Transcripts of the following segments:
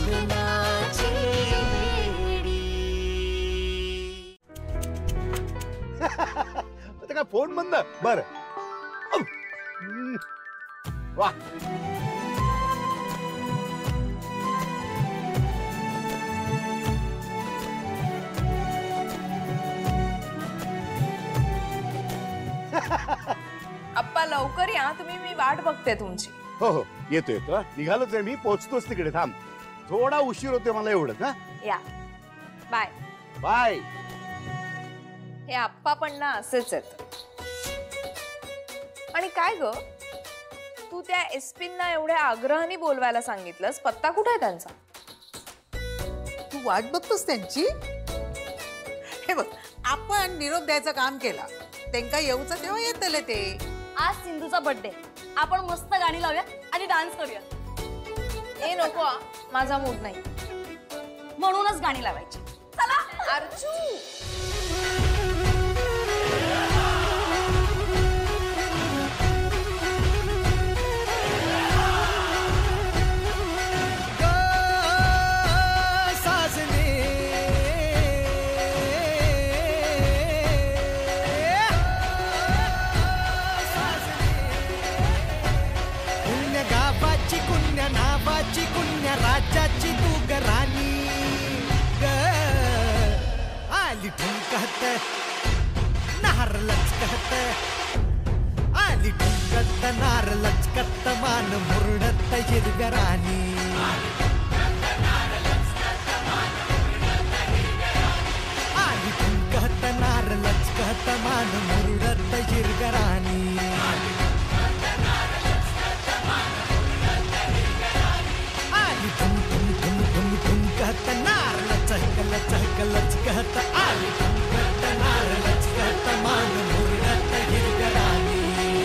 लग्नाची बेडी. आता काय फोन बंद बर. वा अप्पा लवकर या तुम्ही, मी वाट बघते तुमची. हो हो येतो येतो निघालोच आहे मी, पोहोचतोच तिकडे. थांब थोडा उशीर होते मला एवढंच. हा या बाय बाय. हे आप्पा पण ना असेच आहेत. आणि काय ग तू त्या एसपींना एवढ्या आग्रहाने बोलवायला सांगितलंस, पत्ता कुठे आहे त्यांचा? तू वाट बघतोस त्यांची? हे बघ आपण निरोप द्यायचं काम केला, त्यांना येऊचं तेव्हा येतले ते. आज सिंधूचा बर्थडे, आपण मस्त गाणी लावूया आणि डान्स करूया. ए नको आ, माझा मूड नाही. म्हणूनच गाणी लावायची. चला अर्चू. राज्याची तू गराणी ग आली ठुमकत नार लचकत, आली ठुमकत नार लचकत, मान मुरडत हिरगराणी. आली ठुमकत नार लचकत, मान मुरडत हिरगराणी. कहत नार लचक लचक लचकत, आली कहत नार लचकत, मान मुरडत हिरगराणी.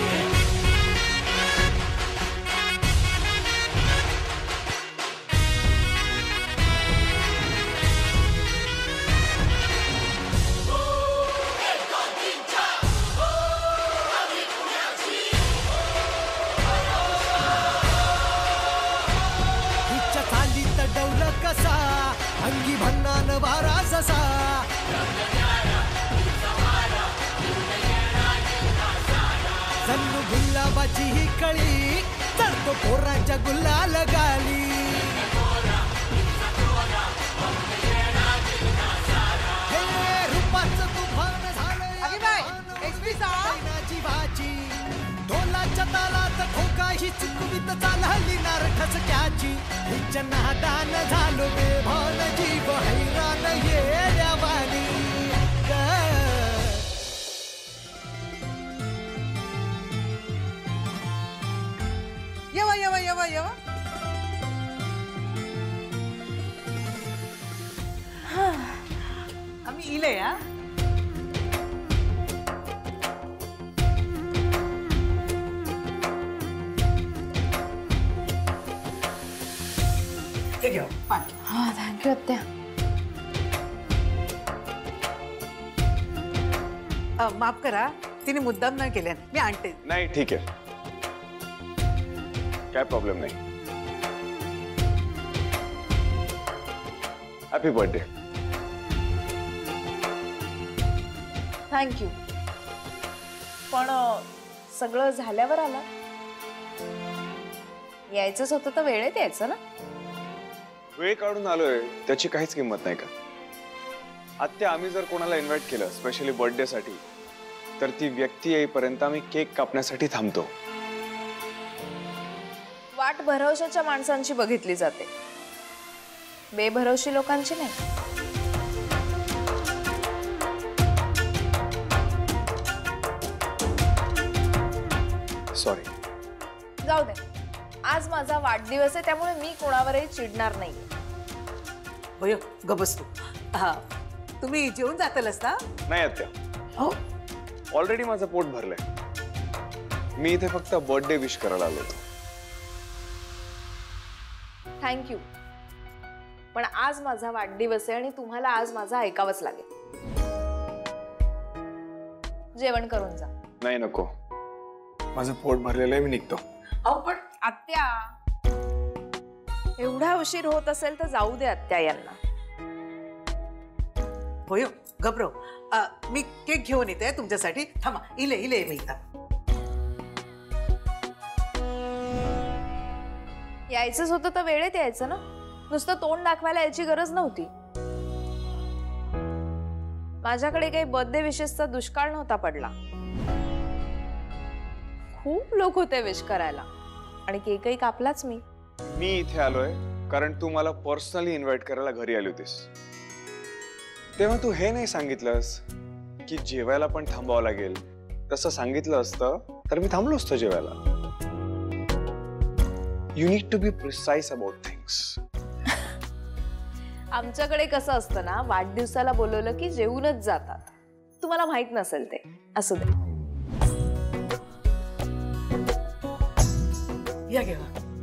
कसा अंगी भन्नान वारा जसा, जन्नू गुलाबाची ही कळी चढतो पोरांच्या गुलाल गाली. हे रूपाचं तुफान झालं जीवाची, ढोलाच्या तालात ठोका ही चुकवीत चालली नार ठसक्याची. हिच्या नादान झालो बेभान जीव हैरान येड्यावानी. येवा येवा येवा येवा. आम्ही इले या. हा थँक्यू आत्या. माफ करा, तिने मुद्दाम नाही केल्या, मी आणते. नाही ठीक आहे, काय प्रॉब्लेम नाही. Happy birthday. थँक्यू. पण सगळं झाल्यावर आला, यायचंच होतं तर वेळेत यायचं ना. वेळ काढून आलोय त्याची काहीच किंमत नाही का आत्या? आम्ही जर कोणाला इन्व्हाइट केलं स्पेशली बर्थडे साठी, तर ती व्यक्ती येईपर्यंत आम्ही केक कापण्यासाठी थांबतो. वाट भरवशाच्या माणसांची बघितली जाते, बेभरवशी लोकांची नाही. सॉरी. जाऊ दे, आज माझा वाढदिवस आहे त्यामुळे मी कोणावरही चिडणार नाही. भय ग बस तू. हा तुम्ही जेवून जातालच ना? नाही आत्या, हो ऑलरेडी माझं पोट भरलंय. मी इथे फक्त बर्थडे विश करायला आलो होतो. थँक्यू. पण आज माझा वाढदिवस आहे आणि तुम्हाला आज माझं ऐकावंच लागेल. जेवण करून जा. नाही नको, माझं पोट भरलेलं आहे, मी निघतो. अहो पण आत्या एवढा उशीर होत असेल तर जाऊ दे आत्या यांना. होय गबरो, मी केक घेऊन येते तुमच्यासाठी. थांबा, इले मी इथं. यायचंच होतं तर वेळेत यायचं ना, नुसतं तोंड दाखवायला यायची गरज नव्हती. माझ्याकडे काही बर्थडे विशेषचा दुष्काळ नव्हता पडला. खूप लोक होते विश करायला आणि केकही कापलाच मी. मी इथे आलोय कारण तू मला पर्सनली इन्व्हाइट करायला घरी आली होतीस. तेव्हा तू हे नाही सांगितलंस की जेवायला पण थांबावं लागेल. तसं सांगितलं असतं तर मी थांबलो असतो जेवायला. You need to be precise about things. आमच्याकडे कसं असतं ना, वाढदिवसाला बोलवलं की जेवूनच जातात. तुम्हाला माहित नसेल ते, असू दे. या घेवा.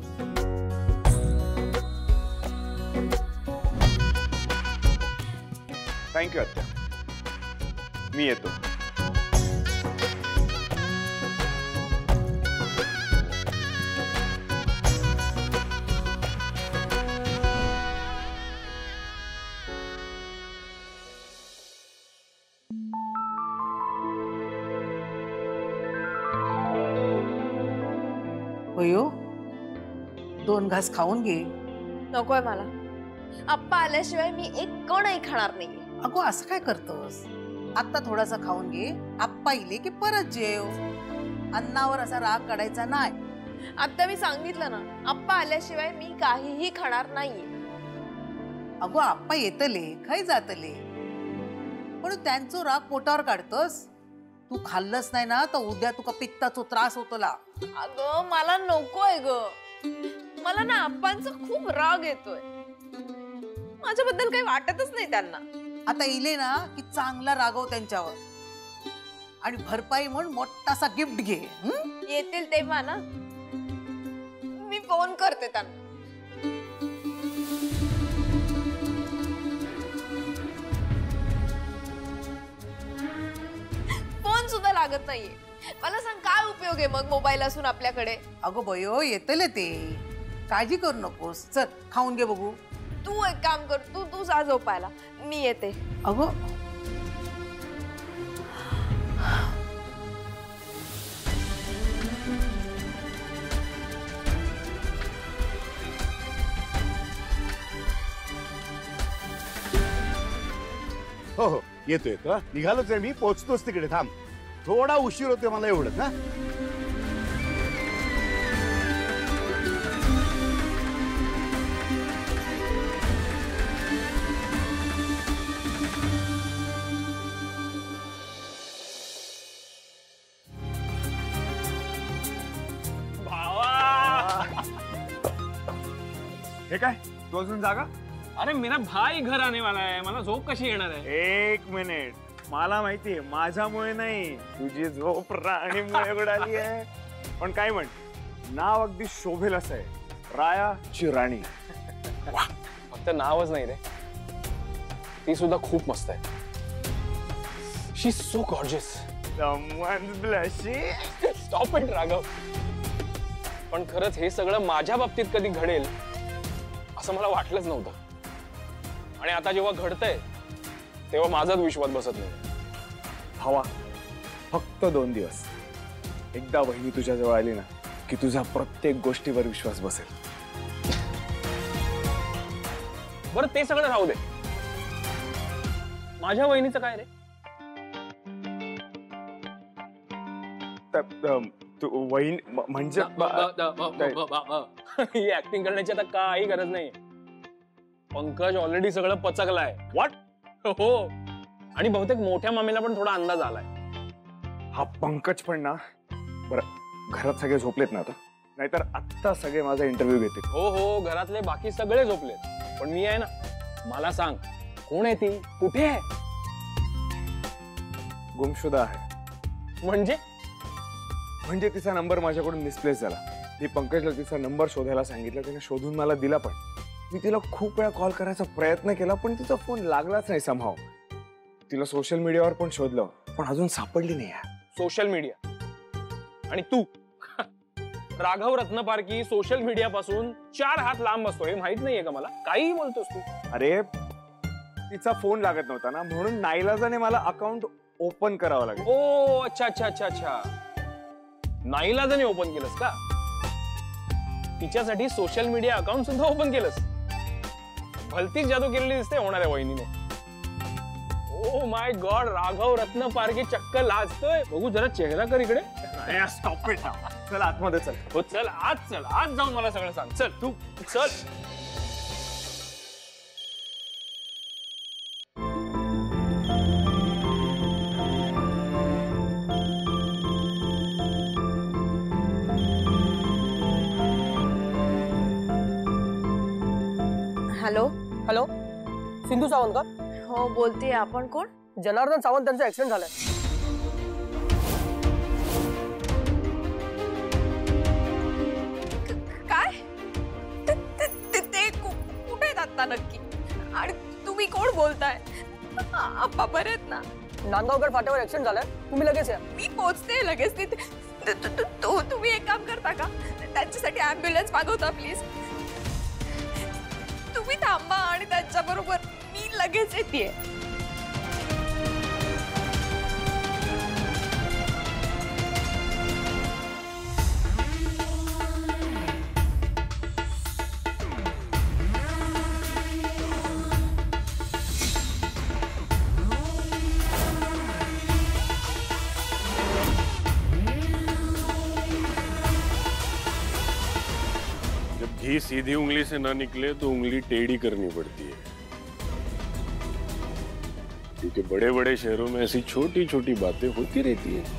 थँक्यू आत्या. मी येतो. होयो, 2 घास खाऊन घे. नकोय मला. आप्पा आल्याशिवाय मी एक कणही खाणार नाही. अगो असं काय करतोस? आता थोडासा खाऊन घे, आप्पा इले की परत जेव. अन्नावर असा राग काढायचा नाही. आता मी सांगितलं ना, आप्पा आल्याशिवाय मी काहीही खाणार नाहीये. अगो आप्पा येतले खाय जातले, पण त्यांचा राग पोटावर काढतोस. तू खाल्लंच नाही ना तर उद्या तुका पित्ताचा त्रास होतोला. अगं मला नकोय ग. मला ना आप्पांचा खूप राग येतोय. माझ्याबद्दल काही वाटतच नाही त्यांना. आता इले ना की चांगला रागव त्यांच्यावर आणि भरपाई म्हणून मोठासा गिफ्ट घे. येतील तेव्हा ना मी फोन करते त्यांना. फोन सुद्धा लागत नाहीये. मला सांग काय उपयोग आहे मग मोबाईल असून आपल्याकडे. अगो बयो येतले ते, काळजी करू नकोस. चल खाऊन घे बघू. तू एक काम कर, तू जा झोपायला, मी येते. अगो हो हो येतो. निघालोच आहे मी, पोहोचतोच तिकडे. थांब, थोडा उशीर होते मला एवढंच. हा हे काय, तू अजून जागा? अरे मेरा भाई घर आने वाला है, मला झोप कशी येणार आहे? एक मिनिट, मला माहितीये माझ्यामुळे नाही, तुझी झोप राणीमुळे उडाली आहे. पण काय म्हण, नाव अगदी शोभेल असं आहे, रायाची राणी. फक्त नावच नाही रे, ती सुद्धा खूप मस्त आहे. She is so gorgeous. Someone's blushing. Stop it Raghav. पण खरंच हे सगळं माझ्या बाबतीत कधी घडेल असं मला वाटलंच नव्हतं. आणि आता जेव्हा घडतंय तेव्हा माझाच विश्वास बसत नाही. भावा, फक्त 2 दिवस. एकदा वहिनी तुझ्या जवळ आली ना की तुझा प्रत्येक गोष्टीवर विश्वास बसेल. बरं ते सगळं राहू दे, माझ्या वहिनीचं काय रे? तू वहिनी म्हणजे ही ऍक्टिंग करण्याची आता काही गरज नाही. पंकज ऑलरेडी सगळं पचकलाय. व्हॉट? हो, आणि बहुतेक मोठ्या मामीला पण थोडा अंदाज आलाय. हा पंकज पण ना, बरं घरात सगळे झोपलेत ना आता, नाहीतर आत्ता सगळे माझा इंटरव्ह्यू घेतील. हो हो, घरातले बाकी सगळे झोपलेत, पण मी आहे ना. मला सांग, कोण आहे ती, कुठे आहे? गुमशुदा आहे. म्हणजे तिचा नंबर माझ्याकडून मिसप्लेस झाला. मी पंकजला तिचा नंबर शोधायला सांगितलं, तिने शोधून मला दिला. पण मी तिला खूप वेळा कॉल करायचा प्रयत्न केला, पण तिचा फोन लागलाच नाही समहाव. तिला सोशल मीडियावर पण शोधलं, पण अजून सापडली नाही. सोशल मीडिया आणि तू राघव रत्नपारकी सोशल मीडिया पासून 4 हात लांब असतो हे माहित नाहीये का मला? काही बोलतोस तू? अरे तिचा फोन लागत नव्हता ना, म्हणून नाईलाजाने मला अकाउंट ओपन करावं लागेल. ओ अच्छा अच्छा अच्छा अच्छा, नाईलाजाने ओपन केलंस का? तिच्यासाठी सोशल मीडिया अकाउंट सुद्धा ओपन केलंस? भलतीच जादू केलेली दिसते होणाऱ्या वहिनीने. ओ माय गॉड, राघव रत्नपारकी चक्क लाजतोय. बघू जरा चेहरा कर इकडे. स्टॉप इट ना. चल आतमध्ये चल. हो चल, आज जाऊन मला सगळं सांग. चल तू चल. हॅलो. हॅलो, सिंधू सावंत का? हो बोलते. आपण कोण? जनार्दन सावंत, त्यांचा ऍक्सिडेंट झालाय. काय? ते कुठे आहेत आता नक्की? आणि तुम्ही कोण बोलताय? आप्पा बरे आहेत ना? नांदगावगड फाट्यावर ऍक्सिडेंट झालाय, तुम्ही लगेच या. मी पोहोचते लगेच तिथे. तुम्ही एक काम करता का? त्यांच्यासाठी ॲम्ब्युलन्स मागवता प्लीज. तुम्ही थांबा आणि त्यांच्या बरोबर मी लगेच येते. जब घी सीधी उंगली से ना निकले तो उंगली टेढ़ी करनी पड़ती है, क्योंकि बड़े बड़े शहरों में ऐसी छोटी छोटी बातें होती रहती है.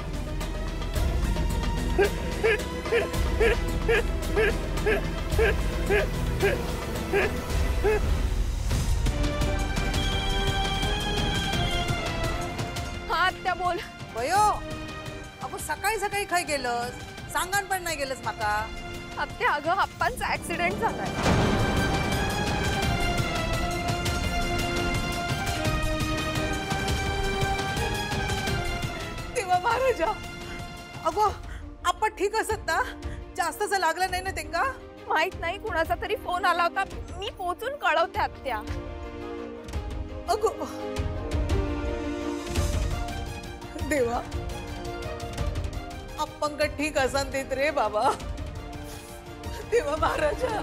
हा त्या बोल. वयो, अगो सकाळी सकाळी खय गेलस? सांगान पण नाही गेलस माका. आत्या, अगं आप्पांचा ऍक्सिडेंट झालाय. तेव्हा महाराजा, अगो आपण ठीक असत ना? जास्तच लागलं नाही ना त्यांना? माहित नाही, कुणाचा तरी फोन आला होता. मी पोहोचून कळवते आत्या. अगो देवा, आपण का ठीक असन देत रे बाबा. देवा महाराजा,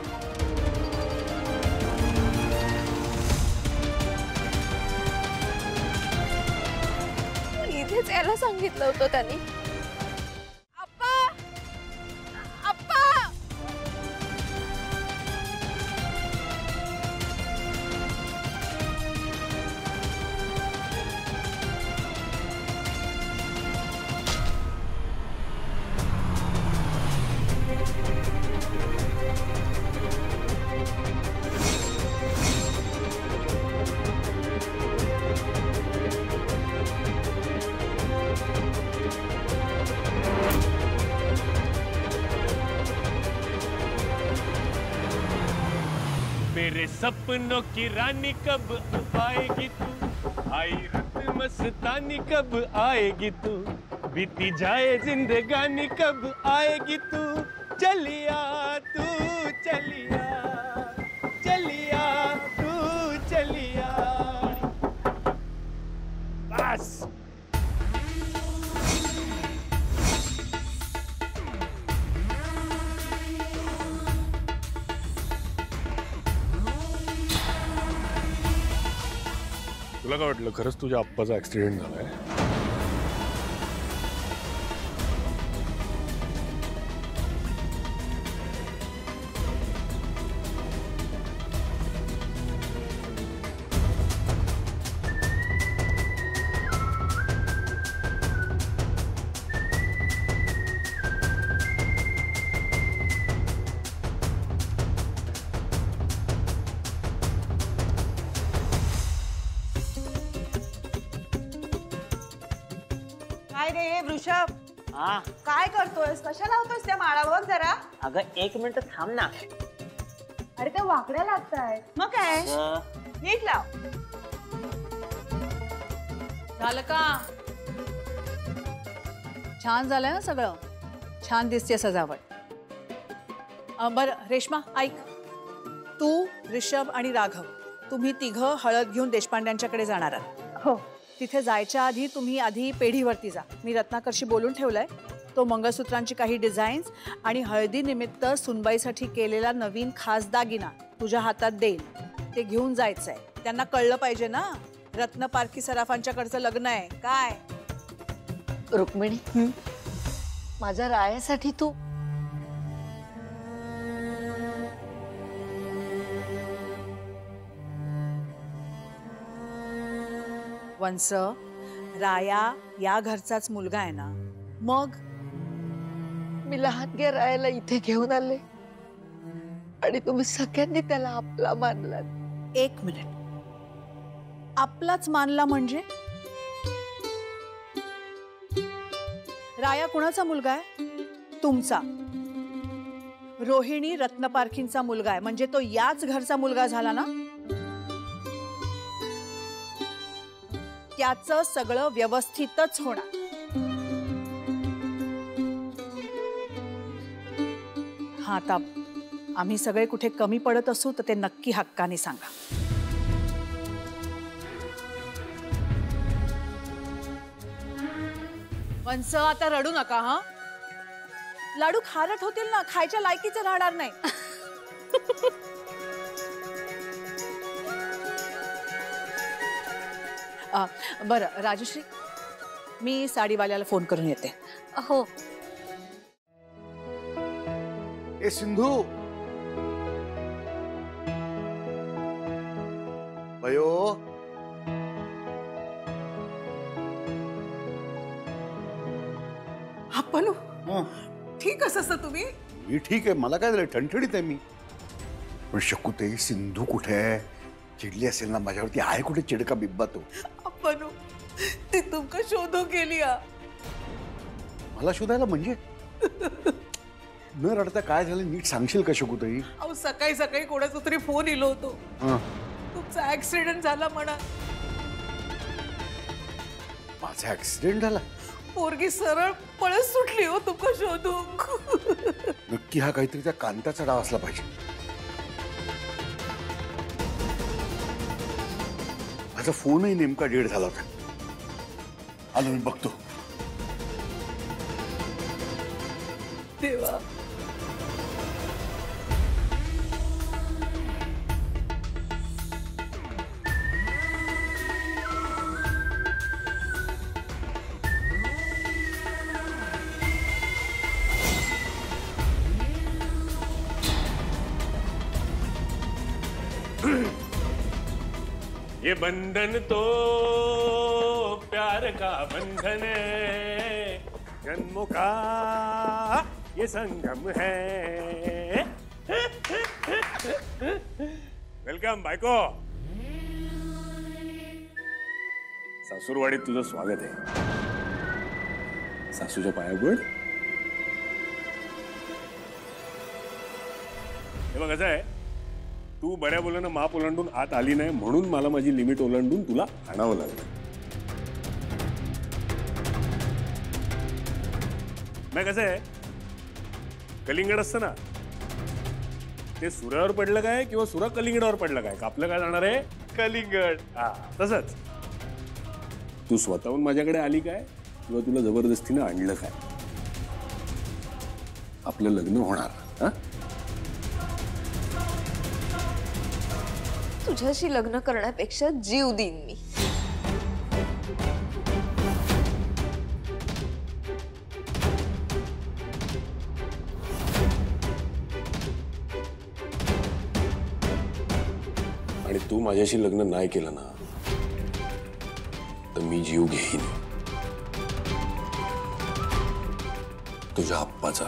इथेच यायला सांगितलं होतं त्यांनी. आप्पा, आप्पा. मेरे सपनों की रानी कब आएगी तू, आई रात मस्तानी कब आएगी तू, बीती जाए जिंदगानी कब आएगी तू, चलिया तू चलिया, चलिया तू चलिया. बस तुला काय वाटलं खरंच तुझ्या आप्पाचा ऍक्सिडेंट झालाय? काय रे हे वृषभ, काय करतोयस? कशाला होतोयस त्या माळावर? जरा अगं 1 मिनिट थांब ना. अरे त्या वाकड्या लागतायत. मग काय, नीट लाव. झालं का? छान झालंय ना सगळं? छान दिसते सजावट. बरं रेश्मा ऐक, तू ऋषभ आणि राघव तुम्ही तिघं हळद घेऊन देशपांड्यांच्याकडे जाणार आहात. हो. तिथे जायच्या आधी तुम्ही आधी पेढीवरती जा. मी रत्नाकरशी बोलून ठेवलंय. तो मंगळसूत्रांची काही डिझाईन्स आणि हळदी निमित्त सुनबाईसाठी केलेला नवीन खास दागिना तुझ्या हातात देईल. ते घेऊन जायचंय. त्यांना कळलं पाहिजे ना रत्न पारखी सराफांच्याकडचं लग्न आहे काय. रुक्मिणी, माझ्या रायासाठी तू वंस, राया या घरचाच मुलगा आहे ना. मग मी लहानग्या रायाला इथे घेऊन आले आणि तुम्ही सगळ्यांनी त्याला आपला मानलात. 1 मिनिट, आपलाच मानला म्हणजे? राया कुणाचा मुलगा आहे? तुमचा. रोहिणी रत्नपारखींचा मुलगा आहे म्हणजे तो याच घरचा मुलगा झाला ना. त्याचं सगळं व्यवस्थितच होणार. हा, आता आम्ही सगळे कुठे कमी पडत असू तर ते नक्की हक्काने सांगा. वंस, आता रडू नका. हा, लाडू खारट होतील ना, खायच्या लायकीचे राहणार नाही. बरं राजश्री, मी साडीवाल्याला फोन करून येते. हो. ए सिंधू, बयो, आपण ठीक असं तुम्ही? मी ठीक आहे. मला काय झालं, ठणठणीत आहे मी. पण शकूते, सिंधू कुठे आहे? चिडली असेल ना माझ्यावरती. आहे कुठे चिडका बिब्बा तो? आपण ती तुमका शोधू गेली. मला शोधायला म्हणजे? न रडता काय झालं नीट सांगशील का शकूताई? अहो, सकाळी सकाळी कोणाचा तरी फोन इलो होतो. तुमचा ऍक्सिडेंट झाला म्हणा. माझा ऍक्सिडेंट झाला? पोरगी सरळ पळत सुटली हो तुमका शोधू. नक्की हा काहीतरी त्या कांताचा डाव असला पाहिजे. माझा फोनही नेमका डेड झाला होता. आलो मी बघतो. देवा, ये बंधन तो प्यार का बंधन है, जन्मों का ये संगम है. वेलकम बायको. सासूरवाडीत तुझं स्वागत आहे. सासूच्या पाया पड. हे बघ, कसं आहे, तू बऱ्या बोलानं माप ओलांडून आत आली नाही म्हणून मला माझी लिमिट ओलांडून तुला आणावं लागलं. नाही, कसं आहे, कलिंगड असतं ना, ते सुरावर पडलं काय किंवा सुरा कलिंगडावर पडलं काय, कापलं काय जाणार आहे? कलिंगड. हा, तसंच तू स्वतःहून माझ्याकडे आली काय किंवा तुला जबरदस्तीनं आणलं काय? आपलं लग्न होणार. हा, तुझ्याशी लग्न करण्यापेक्षा जीव देईन मी. आणि तू माझ्याशी लग्न नाही केलं ना तर मी जीव घेईन तुझ्या आप्पाचा.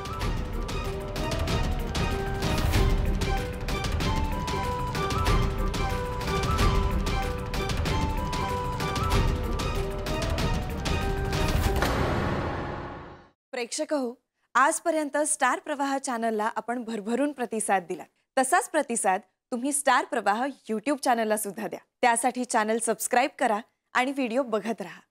प्रेक्षक हो, आजपर्यंत स्टार प्रवाह चॅनलला आपण भरभरून प्रतिसाद दिला. तसाच प्रतिसाद तुम्ही स्टार प्रवाह YouTube चॅनलला सुद्धा द्या. त्यासाठी चॅनल सबस्क्राइब करा आणि व्हिडिओ बघत राहा.